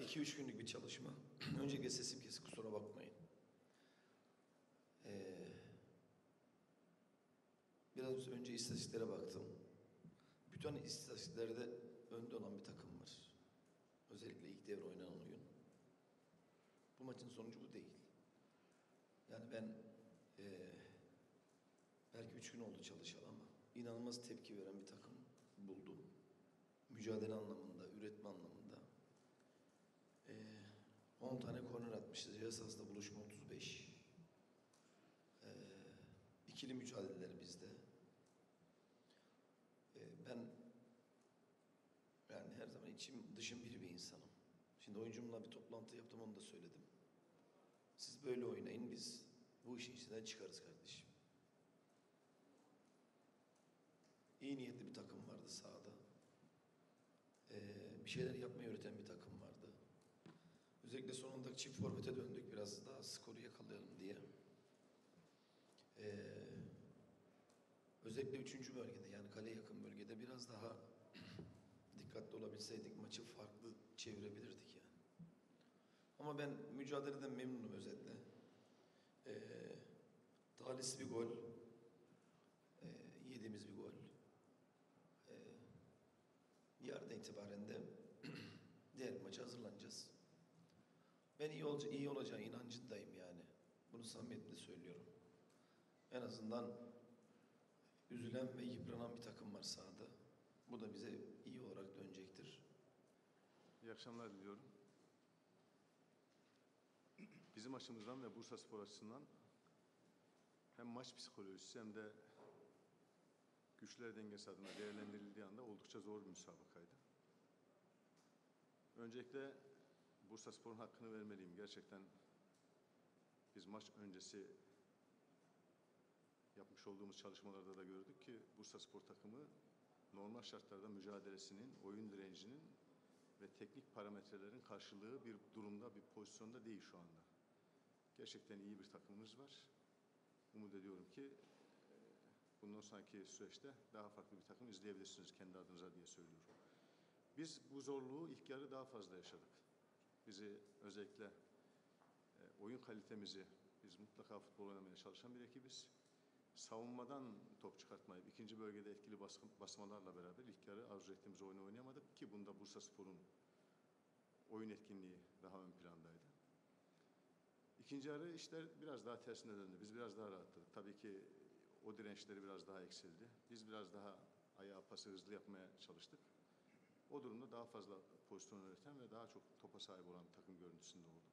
2-3 günlük bir çalışma. Öncelikle sesim kesik, kusura bakmayın. Biraz önce istatistiklere baktım. Bütün istatistiklerde önde olan bir takım var. Özellikle ilk devre oynanan oyun. Bu maçın sonucu bu değil. Yani ben belki 3 gün oldu çalışalı ama inanılmaz tepki veren bir takım buldum. Mücadele anlamında, üretme anlamında. 10 tane korner atmışız. Yarı sahasında buluşma 35. İkili mücadeleler bizde. Ben yani her zaman içim dışım biri bir insanım. Şimdi oyuncumla bir toplantı yaptım, onu da söyledim. Siz böyle oynayın, biz bu işin içinden çıkarız kardeşim. İyi niyetli bir takım vardı sahada. Bir şeyler yapmayı öğreten bir takım vardı. Özellikle sonunda çift forvete döndük, biraz daha skoru yakalayalım diye. Özellikle 3. bölgede, yani kaleye yakın bölgede biraz daha dikkatli olabilseydik maçı farklı çevirebilirdik yani. Ama ben mücadeleden memnunum özetle. Talihsiz bir gol. Yediğimiz bir gol. Yarın itibaren de diğer maça hazırlanacağız. Ben iyi olacağı inancındayım yani. Bunu samimiyetle söylüyorum. En azından üzülen ve yıpranan bir takım var sahada. Bu da bize iyi olarak dönecektir. İyi akşamlar diliyorum. Bizim açımızdan ve Bursaspor açısından hem maç psikolojisi hem de güçler dengesi adına değerlendirildiği anda oldukça zor bir müsabakaydı. Öncelikle Bursaspor'un hakkını vermeliyim. Gerçekten biz maç öncesi yapmış olduğumuz çalışmalarda da gördük ki Bursaspor takımı normal şartlarda mücadelesinin, oyun direncinin ve teknik parametrelerin karşılığı bir durumda, bir pozisyonda değil şu anda. Gerçekten iyi bir takımımız var. Umut ediyorum ki bundan sonraki süreçte daha farklı bir takım izleyebilirsiniz kendi adınıza diye söylüyorum. Biz bu zorluğu ilk yarı daha fazla yaşadık. Bizi özellikle oyun kalitemizi, biz mutlaka futbol oynamaya çalışan bir ekibiz. Savunmadan top çıkartmayıp ikinci bölgede etkili basmalarla beraber ilk yarı arzu ettiğimiz oyunu oynayamadık ki bunda Bursaspor'un oyun etkinliği daha ön plandaydı. İkinci yarı işler biraz daha tersine döndü. Biz biraz daha rahatladık. Tabii ki o dirençleri biraz daha eksildi. Biz biraz daha ayağa pası hızlı yapmaya çalıştık. O durumda daha fazla pozisyon üreten ve daha çok topa sahip olan bir takım görüntüsünde olduk.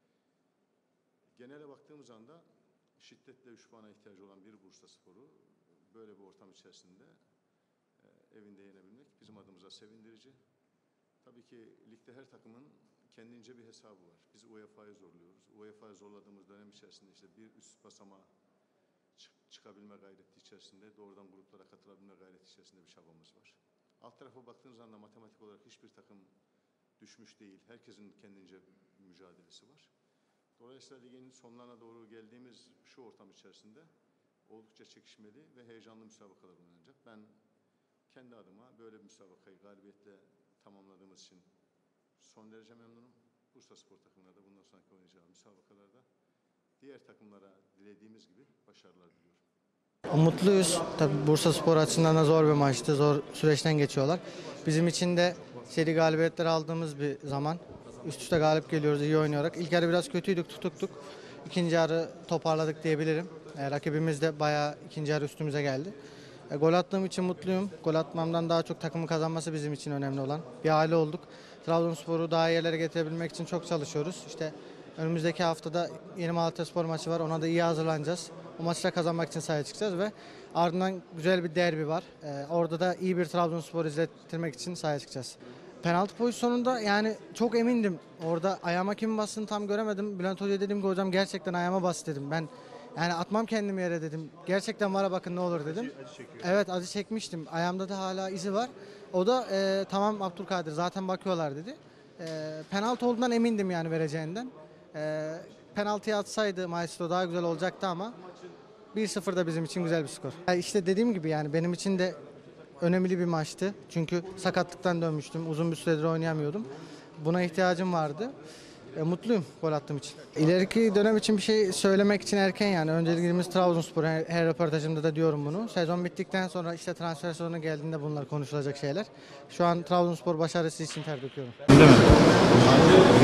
Genele baktığımız anda şiddetle 3 puana ihtiyacı olan bir Bursaspor'u böyle bir ortam içerisinde evinde yenebilmek bizim adımıza sevindirici. Tabii ki ligde her takımın kendince bir hesabı var. Biz UEFA'yı zorluyoruz. UEFA'yı zorladığımız dönem içerisinde işte bir üst basamağa çıkabilme gayreti içerisinde, doğrudan gruplara katılabilme gayreti içerisinde bir çabamız var. Alt tarafa baktığınız anda matematik olarak hiçbir takım düşmüş değil. Herkesin kendince mücadelesi var. Dolayısıyla ligin sonlarına doğru geldiğimiz şu ortam içerisinde oldukça çekişmeli ve heyecanlı müsabakalar oynanacak. Ben kendi adıma böyle bir müsabakayı galibiyetle tamamladığımız için son derece memnunum. Bursaspor takımına da bundan sonraki oynayacağı müsabakalarda diğer takımlara dilediğimiz gibi başarılar diliyorum. Mutluyuz. Tabii Bursaspor açısından da zor bir maçtı. Zor süreçten geçiyorlar. Bizim için de seri galibiyetler aldığımız bir zaman. Üst üste galip geliyoruz iyi oynayarak. İlk yarı biraz kötüydük, tutuktuk. İkinci yarı toparladık diyebilirim. Rakibimiz de bayağı ikinci yarı üstümüze geldi. Gol attığım için mutluyum. Gol atmamdan daha çok takımın kazanması bizim için önemli olan. Bir aile olduk. Trabzonspor'u daha iyi yerlere getirebilmek için çok çalışıyoruz. İşte önümüzdeki haftada Yeni Malatyaspor maçı var. Ona da iyi hazırlanacağız. O maçta kazanmak için sahaya çıkacağız ve ardından güzel bir derbi var. Orada da iyi bir Trabzonspor izlettirmek için sahaya çıkacağız. Penaltı pozisyonunda yani çok emindim. Orada ayağıma kim bastığını tam göremedim. Bülent Hoca'ya dedim ki hocam gerçekten ayağıma bas dedim. Ben yani atmam kendimi yere dedim. Gerçekten vara bakın ne olur dedim. Evet acı çekmiştim. Ayağımda da hala izi var. O da tamam Abdülkadir zaten bakıyorlar dedi. Penaltı olduğundan emindim yani vereceğinden. Penaltıya atsaydı Maestro daha güzel olacaktı ama 1-0 da bizim için güzel bir skor. İşte dediğim gibi yani benim için de önemli bir maçtı. Çünkü sakatlıktan dönmüştüm. Uzun bir süredir oynayamıyordum. Buna ihtiyacım vardı. Mutluyum gol attığım için. İleriki dönem için bir şey söylemek için erken yani. Önceliğimiz Trabzonspor. Her röportajımda da diyorum bunu. Sezon bittikten sonra işte transfer sezonu geldiğinde bunlar konuşulacak şeyler. Şu an Trabzonspor başarısı için ter döküyorum.